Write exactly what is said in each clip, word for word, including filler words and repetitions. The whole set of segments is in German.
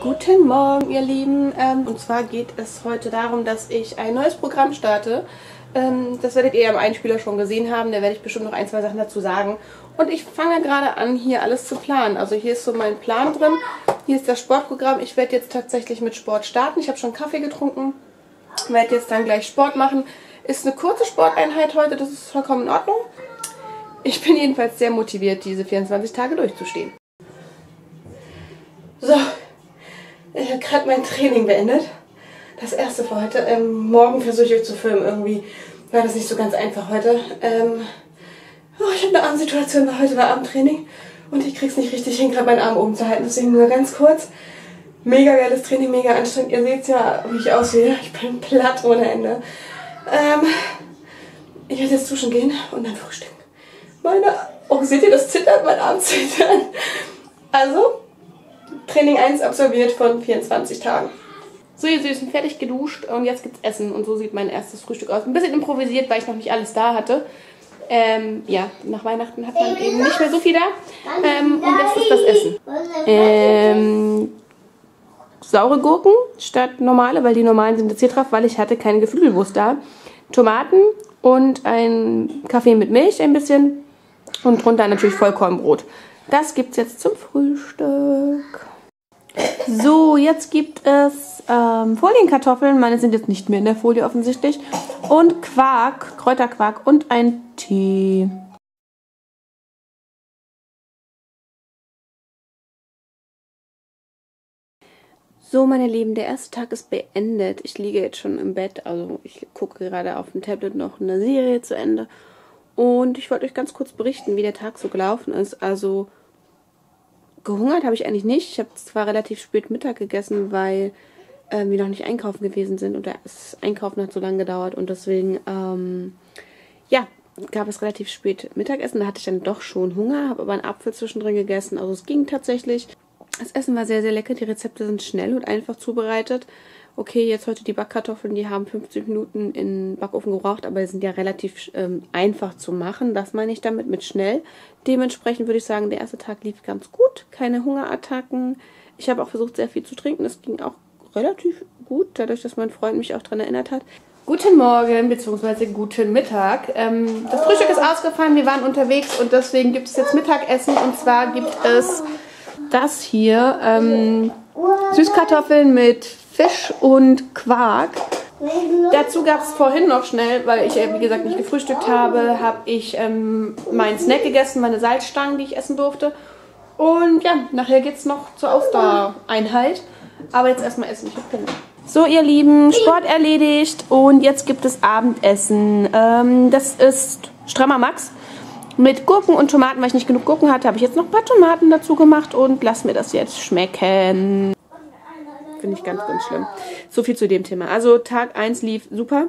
Guten Morgen, ihr Lieben. Ähm, und zwar geht es heute darum, dass ich ein neues Programm starte. Ähm, das werdet ihr ja im Einspieler schon gesehen haben. Da werde ich bestimmt noch ein, zwei Sachen dazu sagen. Und ich fange gerade an, hier alles zu planen. Also hier ist so mein Plan drin. Hier ist das Sportprogramm. Ich werde jetzt tatsächlich mit Sport starten. Ich habe schon Kaffee getrunken. Werde jetzt dann gleich Sport machen. Ist eine kurze Sporteinheit heute. Das ist vollkommen in Ordnung. Ich bin jedenfalls sehr motiviert, diese vierundzwanzig Tage durchzustehen. So. Ich habe gerade mein Training beendet. Das erste für heute. Ähm, morgen versuche ich euch zu filmen. Irgendwie war das nicht so ganz einfach heute. Ähm, oh, ich habe eine Armsituation, weil heute war Abendtraining. Und ich krieg's nicht richtig hin, gerade meinen Arm oben zu halten. Deswegen nur ganz kurz. Mega geiles Training, mega anstrengend. Ihr seht ja, wie ich aussehe. Ich bin platt ohne Ende. Ähm, ich werde jetzt duschen gehen und dann frühstücken. Meine... Oh, seht ihr, das zittert? Mein Arm zittert. Also... Training eins absolviert von vierundzwanzig Tagen. So, ihr Süßen, fertig geduscht und jetzt gibt's Essen. Und so sieht mein erstes Frühstück aus. Ein bisschen improvisiert, weil ich noch nicht alles da hatte. Ähm, ja, nach Weihnachten hat man eben nicht mehr so viel da. Ähm, und das ist das Essen. Ähm, saure Gurken statt normale, weil die normalen sind jetzt hier drauf, weil ich hatte keine Geflügelwurst da. Tomaten und ein Kaffee mit Milch ein bisschen. Und drunter natürlich Vollkornbrot. Das gibt's jetzt zum Frühstück. So, jetzt gibt es ähm, Folienkartoffeln. Meine sind jetzt nicht mehr in der Folie offensichtlich. Und Quark, Kräuterquark und ein Tee. So, meine Lieben, der erste Tag ist beendet. Ich liege jetzt schon im Bett. Also ich gucke gerade auf dem Tablet noch eine Serie zu Ende. Und ich wollte euch ganz kurz berichten, wie der Tag so gelaufen ist. Also gehungert habe ich eigentlich nicht. Ich habe zwar relativ spät Mittag gegessen, weil äh, wir noch nicht einkaufen gewesen sind. Und das Einkaufen hat so lange gedauert. Und deswegen, ähm, ja, gab es relativ spät Mittagessen. Da hatte ich dann doch schon Hunger, habe aber einen Apfel zwischendrin gegessen. Also es ging tatsächlich. Das Essen war sehr, sehr lecker. Die Rezepte sind schnell und einfach zubereitet. Okay, jetzt heute die Backkartoffeln, die haben fünfzig Minuten in den Backofen gebraucht, aber die sind ja relativ ähm, einfach zu machen. Das meine ich damit mit schnell. Dementsprechend würde ich sagen, der erste Tag lief ganz gut. Keine Hungerattacken. Ich habe auch versucht, sehr viel zu trinken. Das ging auch relativ gut, dadurch, dass mein Freund mich auch daran erinnert hat. Guten Morgen bzw. guten Mittag. Ähm, das Frühstück ist ausgefallen, wir waren unterwegs und deswegen gibt es jetzt Mittagessen. Und zwar gibt es das hier, ähm, Süßkartoffeln mit Fisch und Quark. Dazu gab es vorhin noch schnell, weil ich, wie gesagt, nicht gefrühstückt habe, habe ich ähm, meinen Snack gegessen, meine Salzstangen, die ich essen durfte. Und ja, nachher geht es noch zur Ausdauereinheit. Aber jetzt erstmal essen. Ich habe Hunger. So, ihr Lieben, Sport erledigt und jetzt gibt es Abendessen. Ähm, das ist Strammer Max mit Gurken und Tomaten. Weil ich nicht genug Gurken hatte, habe ich jetzt noch ein paar Tomaten dazu gemacht und lass mir das jetzt schmecken. Finde ich ganz, ganz schlimm. So viel zu dem Thema. Also Tag eins lief super.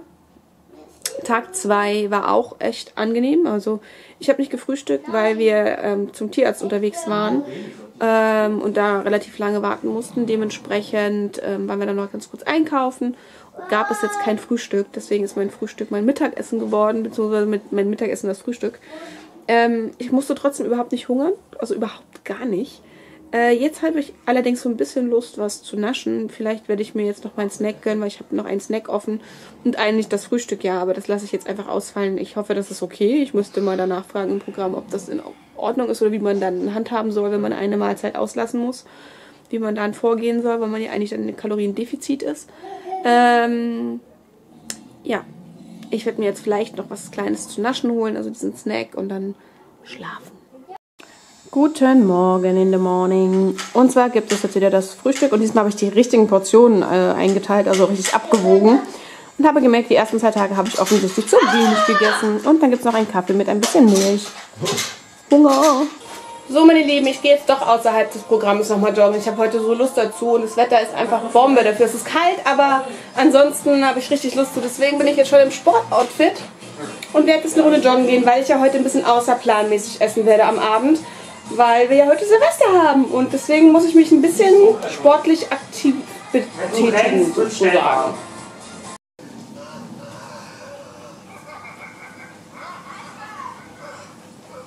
Tag zwei war auch echt angenehm. Also ich habe nicht gefrühstückt, weil wir ähm, zum Tierarzt unterwegs waren ähm, und da relativ lange warten mussten. Dementsprechend ähm, waren wir dann noch ganz kurz einkaufen. Gab es jetzt kein Frühstück. Deswegen ist mein Frühstück mein Mittagessen geworden, beziehungsweise mit mein Mittagessen das Frühstück. Ähm, ich musste trotzdem überhaupt nicht hungern. Also überhaupt gar nicht. Jetzt habe ich allerdings so ein bisschen Lust, was zu naschen. Vielleicht werde ich mir jetzt noch meinen Snack gönnen, weil ich habe noch einen Snack offen. Und eigentlich das Frühstück, ja, aber das lasse ich jetzt einfach ausfallen. Ich hoffe, das ist okay. Ich müsste mal danach fragen im Programm, ob das in Ordnung ist oder wie man dann handhaben soll, wenn man eine Mahlzeit auslassen muss. Wie man dann vorgehen soll, weil man ja eigentlich dann in Kaloriendefizit ist. Ähm, ja, ich werde mir jetzt vielleicht noch was Kleines zu naschen holen, also diesen Snack und dann schlafen. Guten Morgen in the morning. Und zwar gibt es jetzt wieder das Frühstück und diesmal habe ich die richtigen Portionen äh, eingeteilt, also richtig abgewogen. Und habe gemerkt, die ersten zwei Tage habe ich offensichtlich zu wenig gegessen. Und dann gibt es noch einen Kaffee mit ein bisschen Milch. Hunger. So, meine Lieben, ich gehe jetzt doch außerhalb des Programms nochmal joggen. Ich habe heute so Lust dazu und das Wetter ist einfach Bombe. Dafür ist es kalt, aber ansonsten habe ich richtig Lust zu. Deswegen bin ich jetzt schon im Sportoutfit und werde jetzt eine Runde joggen gehen, weil ich ja heute ein bisschen außerplanmäßig essen werde am Abend. Weil wir ja heute Silvester haben und deswegen muss ich mich ein bisschen sportlich aktiv betätigen, sozusagen.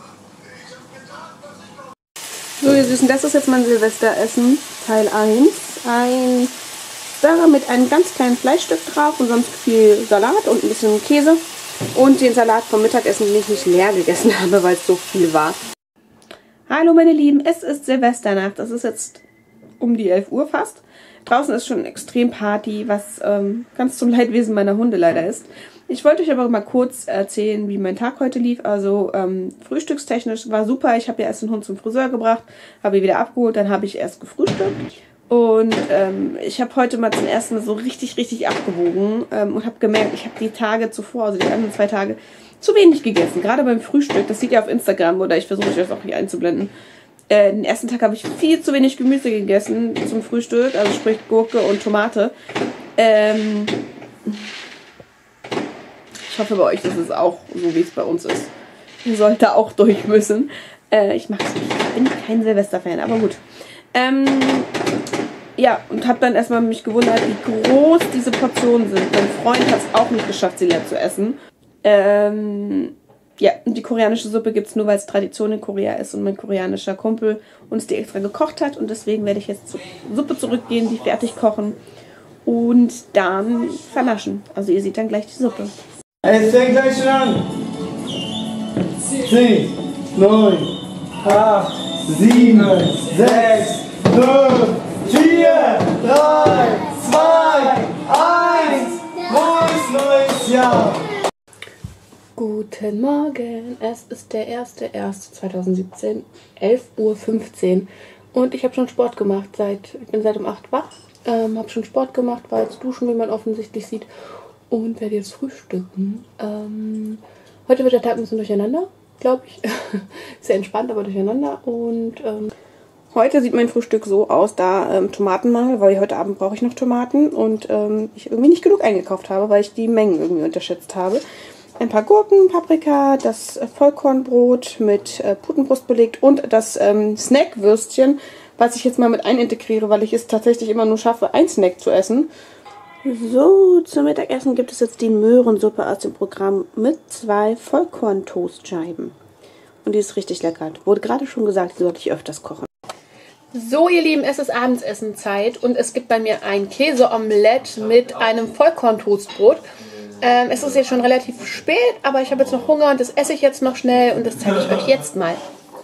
So, ihr Süßen, das ist jetzt mein Silvesteressen, Teil eins. ist ein Burger mit einem ganz kleinen Fleischstück drauf und sonst viel Salat und ein bisschen Käse. Und den Salat vom Mittagessen, den ich nicht leer gegessen habe, weil es so viel war. Hallo meine Lieben, es ist Silvesternacht. Es ist jetzt um die elf Uhr fast. Draußen ist schon extrem Party, was ähm, ganz zum Leidwesen meiner Hunde leider ist. Ich wollte euch aber mal kurz erzählen, wie mein Tag heute lief. Also ähm, frühstückstechnisch war super. Ich habe ja erst den Hund zum Friseur gebracht, habe ihn wieder abgeholt, dann habe ich erst gefrühstückt. Und ähm, ich habe heute mal zum ersten Mal so richtig, richtig abgewogen ähm, und habe gemerkt, ich habe die Tage zuvor, also die anderen zwei Tage, zu wenig gegessen. Gerade beim Frühstück, das seht ihr auf Instagram oder ich versuche euch das auch hier einzublenden. Äh, den ersten Tag habe ich viel zu wenig Gemüse gegessen zum Frühstück, also sprich Gurke und Tomate. Ähm, ich hoffe bei euch ist es auch so, wie es bei uns ist. Ihr sollt da auch durch müssen. Äh, ich mag es nicht, ich bin kein Silvester-Fan, aber gut. Ähm, ja, und habe dann erstmal mich gewundert, wie groß diese Portionen sind. Mein Freund hat es auch nicht geschafft, sie leer zu essen. Ähm, ja, und die koreanische Suppe gibt es nur, weil es Tradition in Korea ist und mein koreanischer Kumpel uns die extra gekocht hat. Und deswegen werde ich jetzt zur Suppe zurückgehen, die fertig kochen und dann vernaschen. Also ihr seht dann gleich die Suppe. Es fängt gleich schon an. zehn, neun, acht, sieben, sechs, fünf, vier, drei, zwei, eins. Neues, neues Jahr. Guten Morgen, es ist der erste erste zweitausendsiebzehn, elf Uhr fünfzehn und ich habe schon Sport gemacht, seit, ich bin seit um acht wach, ähm, habe schon Sport gemacht, war jetzt duschen, wie man offensichtlich sieht und werde jetzt frühstücken. Ähm, heute wird der Tag ein bisschen durcheinander, glaube ich, sehr entspannt, aber durcheinander und ähm, heute sieht mein Frühstück so aus, da ähm, Tomatenmangel, weil heute Abend brauche ich noch Tomaten und ähm, ich irgendwie nicht genug eingekauft habe, weil ich die Mengen irgendwie unterschätzt habe. Ein paar Gurken, Paprika, das Vollkornbrot mit äh, Putenbrust belegt und das ähm, Snackwürstchen, was ich jetzt mal mit einintegriere, weil ich es tatsächlich immer nur schaffe, ein Snack zu essen. So, zum Mittagessen gibt es jetzt die Möhrensuppe aus dem Programm mit zwei Vollkorn-Toastscheiben. Und die ist richtig lecker. Wurde gerade schon gesagt, die sollte ich öfters kochen. So, ihr Lieben, es ist Abendsessenzeit und es gibt bei mir ein Käseomelett mit einem Vollkorntoastbrot. Ähm, es ist jetzt schon relativ spät, aber ich habe jetzt noch Hunger und das esse ich jetzt noch schnell und das zeige ich euch jetzt mal.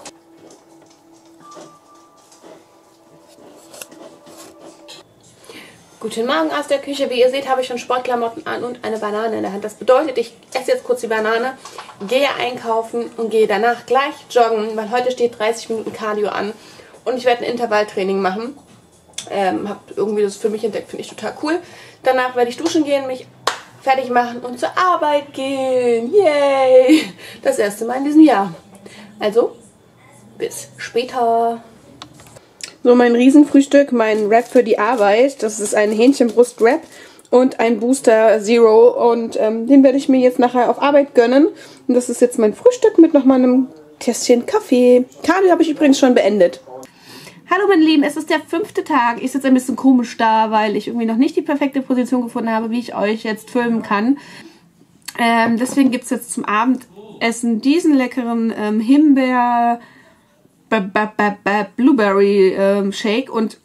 Guten Morgen aus der Küche. Wie ihr seht, habe ich schon Sportklamotten an und eine Banane in der Hand. Das bedeutet, ich esse jetzt kurz die Banane, gehe einkaufen und gehe danach gleich joggen, weil heute steht dreißig Minuten Cardio an und ich werde ein Intervalltraining machen. Ähm, habe irgendwie das für mich entdeckt, finde ich total cool. Danach werde ich duschen gehen, mich fertig machen und zur Arbeit gehen. Yay! Das erste Mal in diesem Jahr. Also, bis später. So, mein Riesenfrühstück, mein Wrap für die Arbeit. Das ist ein Hähnchenbrust-Wrap und ein Booster Zero. Und ähm, den werde ich mir jetzt nachher auf Arbeit gönnen. Und das ist jetzt mein Frühstück mit nochmal einem Tässchen Kaffee. Cardio habe ich übrigens schon beendet. Hallo meine Lieben, es ist der fünfte Tag. Ich sitze ein bisschen komisch da, weil ich irgendwie noch nicht die perfekte Position gefunden habe, wie ich euch jetzt filmen kann. Ähm, deswegen gibt es jetzt zum Abendessen diesen leckeren ähm, Himbeer Blueberry ähm, Shake und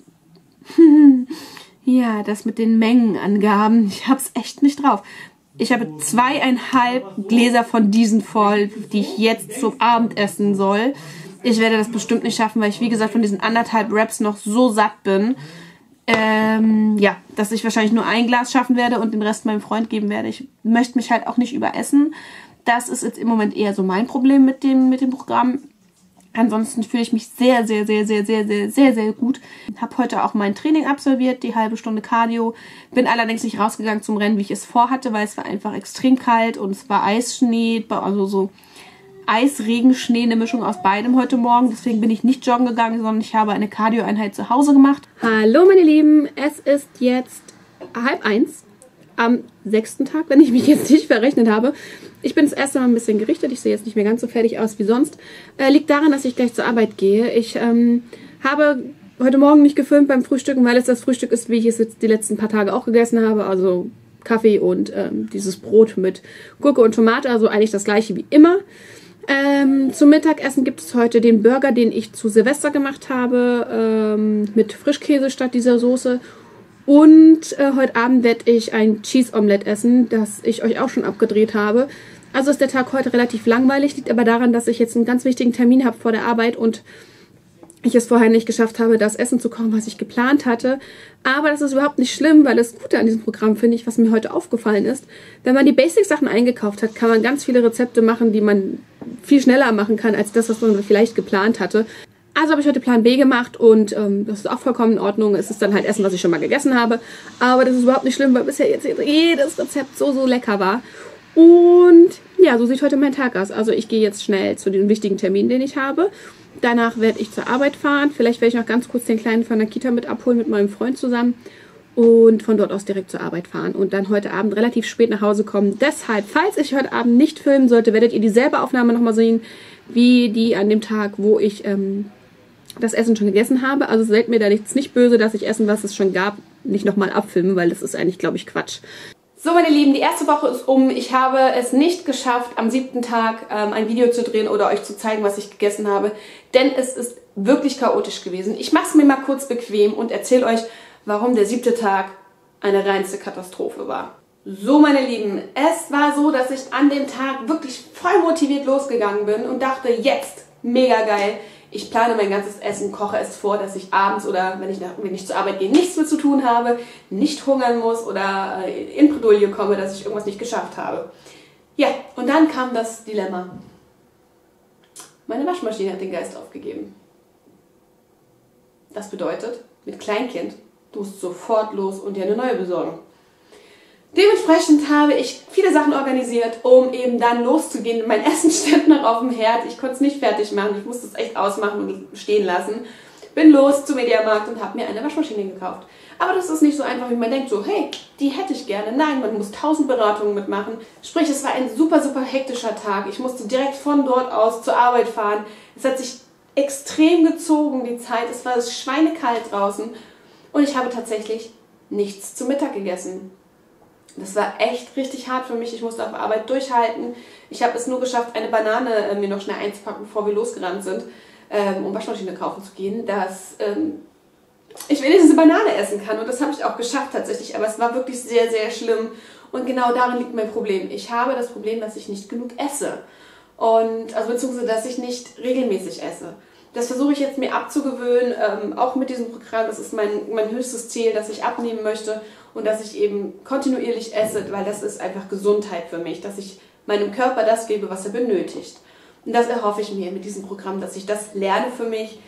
ja, das mit den Mengenangaben. Ich habe es echt nicht drauf. Ich habe zweieinhalb Gläser von diesen voll, die ich jetzt zum Abendessen soll. Ich werde das bestimmt nicht schaffen, weil ich, wie gesagt, von diesen anderthalb Wraps noch so satt bin. Ähm, ja, dass ich wahrscheinlich nur ein Glas schaffen werde und den Rest meinem Freund geben werde. Ich möchte mich halt auch nicht überessen. Das ist jetzt im Moment eher so mein Problem mit dem, mit dem Programm. Ansonsten fühle ich mich sehr, sehr, sehr, sehr, sehr, sehr, sehr, sehr gut. Habe heute auch mein Training absolviert, die halbe Stunde Cardio. Bin allerdings nicht rausgegangen zum Rennen, wie ich es vorhatte, weil es war einfach extrem kalt und es war Eisschnee, also so Eis, Regen, Schnee, eine Mischung aus beidem heute Morgen. Deswegen bin ich nicht joggen gegangen, sondern ich habe eine Cardio-Einheit zu Hause gemacht. Hallo meine Lieben, es ist jetzt halb eins am sechsten Tag, wenn ich mich jetzt nicht verrechnet habe. Ich bin das erste Mal ein bisschen gerichtet. Ich sehe jetzt nicht mehr ganz so fertig aus wie sonst. Äh, liegt daran, dass ich gleich zur Arbeit gehe. Ich ähm, habe heute Morgen nicht gefilmt beim Frühstücken, weil es das Frühstück ist, wie ich es jetzt die letzten paar Tage auch gegessen habe. Also Kaffee und ähm, dieses Brot mit Gurke und Tomate. Also eigentlich das gleiche wie immer. Ähm, zum Mittagessen gibt es heute den Burger, den ich zu Silvester gemacht habe, ähm, mit Frischkäse statt dieser Soße. Und äh, heute Abend werde ich ein Cheese Omelette essen, das ich euch auch schon abgedreht habe. Also ist der Tag heute relativ langweilig, liegt aber daran, dass ich jetzt einen ganz wichtigen Termin habe vor der Arbeit und ich es vorher nicht geschafft habe, das Essen zu kochen, was ich geplant hatte. Aber das ist überhaupt nicht schlimm, weil das Gute an diesem Programm, finde ich, was mir heute aufgefallen ist, wenn man die Basic-Sachen eingekauft hat, kann man ganz viele Rezepte machen, die man viel schneller machen kann, als das, was man vielleicht geplant hatte. Also habe ich heute Plan B gemacht und ähm, das ist auch vollkommen in Ordnung. Es ist dann halt Essen, was ich schon mal gegessen habe. Aber das ist überhaupt nicht schlimm, weil bisher jetzt jedes Rezept so, so lecker war. Und ja, so sieht heute mein Tag aus. Also ich gehe jetzt schnell zu dem wichtigen Termin, den ich habe. Danach werde ich zur Arbeit fahren. Vielleicht werde ich noch ganz kurz den Kleinen von der Kita mit abholen mit meinem Freund zusammen. Und von dort aus direkt zur Arbeit fahren. Und dann heute Abend relativ spät nach Hause kommen. Deshalb, falls ich heute Abend nicht filmen sollte, werdet ihr dieselbe Aufnahme nochmal sehen, wie die an dem Tag, wo ich ähm, das Essen schon gegessen habe. Also seid mir da nichts nicht böse, dass ich Essen, was es schon gab, nicht nochmal abfilme, weil das ist eigentlich, glaube ich, Quatsch. So, meine Lieben, die erste Woche ist um. Ich habe es nicht geschafft, am siebten Tag ähm, ein Video zu drehen oder euch zu zeigen, was ich gegessen habe, denn es ist wirklich chaotisch gewesen. Ich mache es mir mal kurz bequem und erzähle euch, warum der siebte Tag eine reinste Katastrophe war. So, meine Lieben, es war so, dass ich an dem Tag wirklich voll motiviert losgegangen bin und dachte, jetzt, mega geil, ich plane mein ganzes Essen, koche es vor, dass ich abends oder wenn ich, nach, wenn ich zur Arbeit gehe, nichts mehr zu tun habe, nicht hungern muss oder in Bredouille komme, dass ich irgendwas nicht geschafft habe. Ja, und dann kam das Dilemma. Meine Waschmaschine hat den Geist aufgegeben. Das bedeutet, mit Kleinkind, du musst sofort los und dir eine neue besorgen. Dementsprechend habe ich viele Sachen organisiert, um eben dann loszugehen. Mein Essen stand noch auf dem Herd. Ich konnte es nicht fertig machen. Ich musste es echt ausmachen und stehen lassen. Bin los zum Mediamarkt und habe mir eine Waschmaschine gekauft. Aber das ist nicht so einfach, wie man denkt, so, hey, die hätte ich gerne. Nein, man muss tausend Beratungen mitmachen. Sprich, es war ein super, super hektischer Tag. Ich musste direkt von dort aus zur Arbeit fahren. Es hat sich extrem gezogen, die Zeit. Es war schweinekalt draußen. Und ich habe tatsächlich nichts zum Mittag gegessen. Das war echt richtig hart für mich. Ich musste auf Arbeit durchhalten. Ich habe es nur geschafft, eine Banane äh, mir noch schnell einzupacken, bevor wir losgerannt sind, ähm, um Waschmaschine kaufen zu gehen, dass ähm, ich wenigstens eine Banane essen kann. Und das habe ich auch geschafft tatsächlich. Aber es war wirklich sehr, sehr schlimm. Und genau darin liegt mein Problem. Ich habe das Problem, dass ich nicht genug esse. Und, also beziehungsweise, dass ich nicht regelmäßig esse. Das versuche ich jetzt mir abzugewöhnen, ähm, auch mit diesem Programm. Das ist mein, mein höchstes Ziel, dass ich abnehmen möchte und dass ich eben kontinuierlich esse, weil das ist einfach Gesundheit für mich, dass ich meinem Körper das gebe, was er benötigt. Und das erhoffe ich mir mit diesem Programm, dass ich das lerne für mich,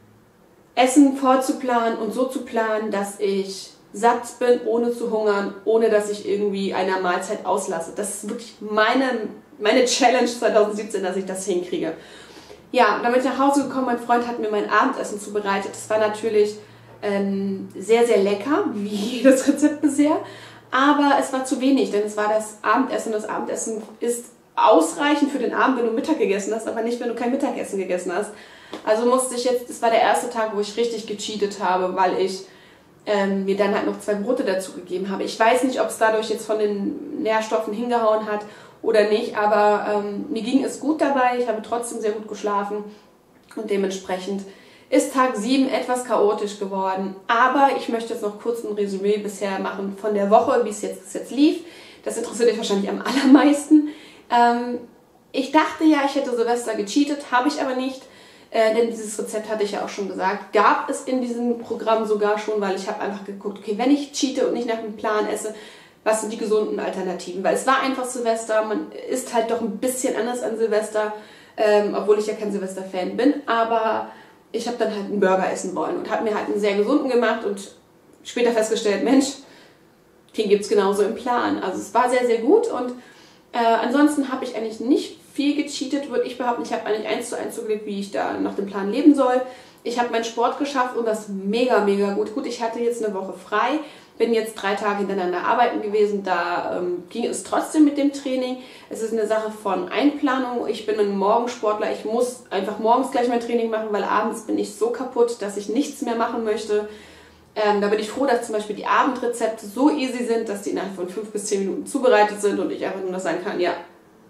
Essen vorzuplanen und so zu planen, dass ich satt bin, ohne zu hungern, ohne dass ich irgendwie eine Mahlzeit auslasse. Das ist wirklich meine, meine Challenge zwanzig siebzehn, dass ich das hinkriege. Ja, dann bin ich nach Hause gekommen, mein Freund hat mir mein Abendessen zubereitet. Das war natürlich ähm, sehr, sehr lecker, wie jedes Rezept bisher. Aber es war zu wenig, denn es war das Abendessen. Das Abendessen ist ausreichend für den Abend, wenn du Mittag gegessen hast, aber nicht, wenn du kein Mittagessen gegessen hast. Also musste ich jetzt, das war der erste Tag, wo ich richtig gecheatet habe, weil ich ähm, mir dann halt noch zwei Brote dazu gegeben habe. Ich weiß nicht, ob es dadurch jetzt von den Nährstoffen hingehauen hat oder nicht, aber ähm, mir ging es gut dabei, ich habe trotzdem sehr gut geschlafen und dementsprechend ist Tag sieben etwas chaotisch geworden. Aber ich möchte jetzt noch kurz ein Resümee bisher machen von der Woche, wie es jetzt, es jetzt lief. Das interessiert euch wahrscheinlich am allermeisten. Ähm, ich dachte ja, ich hätte Silvester gecheatet, habe ich aber nicht, äh, denn dieses Rezept hatte ich ja auch schon gesagt. Gab es in diesem Programm sogar schon, weil ich habe einfach geguckt, okay, wenn ich cheate und nicht nach dem Plan esse, was sind die gesunden Alternativen? Weil es war einfach Silvester, man isst halt doch ein bisschen anders an Silvester, ähm, obwohl ich ja kein Silvester-Fan bin, aber ich habe dann halt einen Burger essen wollen und habe mir halt einen sehr gesunden gemacht und später festgestellt, Mensch, den gibt es genauso im Plan. Also es war sehr, sehr gut und äh, ansonsten habe ich eigentlich nicht viel gecheatet, würde ich behaupten. Ich habe eigentlich eins zu eins zugelegt, wie ich da nach dem Plan leben soll. Ich habe meinen Sport geschafft und das mega, mega gut. Gut, ich hatte jetzt eine Woche frei, bin jetzt drei Tage hintereinander arbeiten gewesen, da ähm, ging es trotzdem mit dem Training. Es ist eine Sache von Einplanung. Ich bin ein Morgensportler, ich muss einfach morgens gleich mein Training machen, weil abends bin ich so kaputt, dass ich nichts mehr machen möchte. Ähm, da bin ich froh, dass zum Beispiel die Abendrezepte so easy sind, dass die innerhalb von fünf bis zehn Minuten zubereitet sind und ich einfach nur noch sagen kann, ja,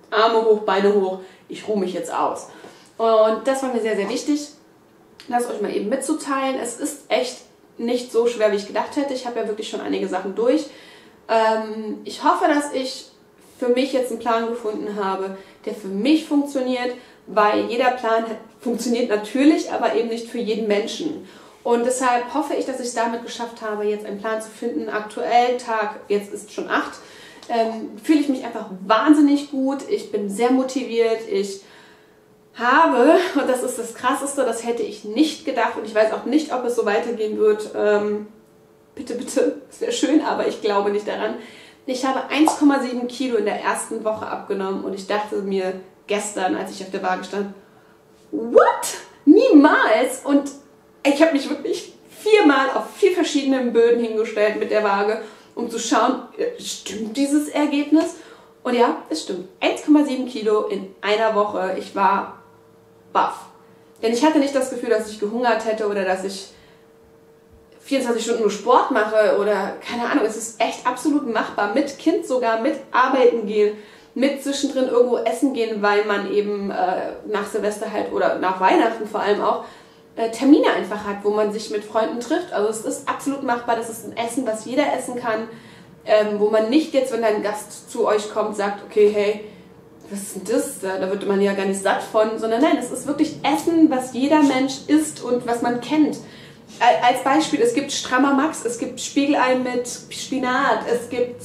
Arme hoch, Beine hoch, ich ruhe mich jetzt aus. Und das war mir sehr, sehr wichtig, das euch mal eben mitzuteilen. Es ist echt nicht so schwer, wie ich gedacht hätte. Ich habe ja wirklich schon einige Sachen durch. Ähm, ich hoffe, dass ich für mich jetzt einen Plan gefunden habe, der für mich funktioniert, weil jeder Plan funktioniert natürlich, aber eben nicht für jeden Menschen. Und deshalb hoffe ich, dass ich es damit geschafft habe, jetzt einen Plan zu finden. Aktuell, Tag, jetzt ist schon acht, ähm, fühle ich mich einfach wahnsinnig gut. Ich bin sehr motiviert. Ich habe, und das ist das Krasseste, das hätte ich nicht gedacht und ich weiß auch nicht, ob es so weitergehen wird. Ähm, bitte, bitte, es wäre schön, aber ich glaube nicht daran. Ich habe eins Komma sieben Kilo in der ersten Woche abgenommen und ich dachte mir gestern, als ich auf der Waage stand, what? Niemals! Und ich habe mich wirklich viermal auf vier verschiedenen Böden hingestellt mit der Waage, um zu schauen, stimmt dieses Ergebnis? Und ja, es stimmt. eins Komma sieben Kilo in einer Woche. Ich war baff. Denn ich hatte nicht das Gefühl, dass ich gehungert hätte oder dass ich vierundzwanzig Stunden nur Sport mache oder keine Ahnung. Es ist echt absolut machbar. Mit Kind sogar, mit arbeiten gehen, mit zwischendrin irgendwo essen gehen, weil man eben äh, nach Silvester halt oder nach Weihnachten vor allem auch äh, Termine einfach hat, wo man sich mit Freunden trifft. Also es ist absolut machbar. Das ist ein Essen, was jeder essen kann. Ähm, wo man nicht jetzt, wenn ein Gast zu euch kommt, sagt, okay, hey, was ist denn das? Da, da wird man ja gar nicht satt von, sondern nein, es ist wirklich Essen, was jeder Mensch isst und was man kennt. Als Beispiel, es gibt Strammer Max, es gibt Spiegelei mit Spinat, es gibt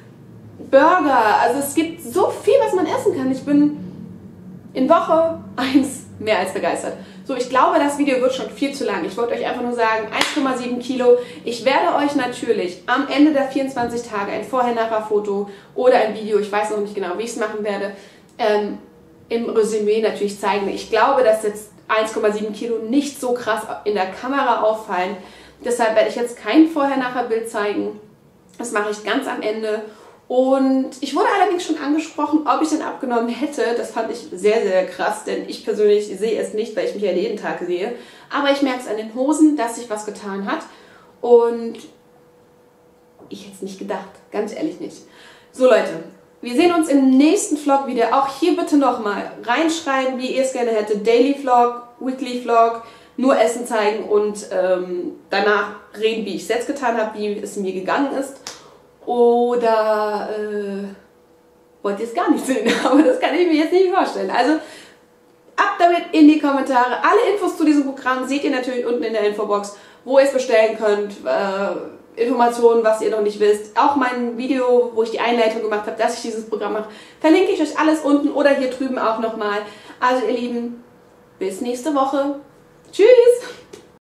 Burger, also es gibt so viel, was man essen kann. Ich bin in Woche eins mehr als begeistert. So, ich glaube, das Video wird schon viel zu lang. Ich wollte euch einfach nur sagen, eins Komma sieben Kilo. Ich werde euch natürlich am Ende der vierundzwanzig Tage ein Vorher-Nachher-Foto oder ein Video, ich weiß noch nicht genau, wie ich es machen werde, ähm, im Resümee natürlich zeigen. Ich glaube, dass jetzt eins Komma sieben Kilo nicht so krass in der Kamera auffallen. Deshalb werde ich jetzt kein Vorher-Nachher-Bild zeigen. Das mache ich ganz am Ende. Und ich wurde allerdings schon angesprochen, ob ich denn abgenommen hätte. Das fand ich sehr, sehr krass, denn ich persönlich sehe es nicht, weil ich mich ja jeden Tag sehe. Aber ich merke es an den Hosen, dass sich was getan hat. Und ich hätte es nicht gedacht, ganz ehrlich nicht. So Leute, wir sehen uns im nächsten Vlog wieder. Auch hier bitte nochmal reinschreiben, wie ihr es gerne hättet. Daily Vlog, Weekly Vlog, nur Essen zeigen und ähm, danach reden, wie ich es jetzt getan habe, wie es mir gegangen ist. Oder äh, wollt ihr es gar nicht sehen, aber das kann ich mir jetzt nicht vorstellen. Also ab damit in die Kommentare. Alle Infos zu diesem Programm seht ihr natürlich unten in der Infobox, wo ihr es bestellen könnt. Äh, Informationen, was ihr noch nicht wisst. Auch mein Video, wo ich die Einleitung gemacht habe, dass ich dieses Programm mache, verlinke ich euch alles unten oder hier drüben auch nochmal. Also ihr Lieben, bis nächste Woche. Tschüss!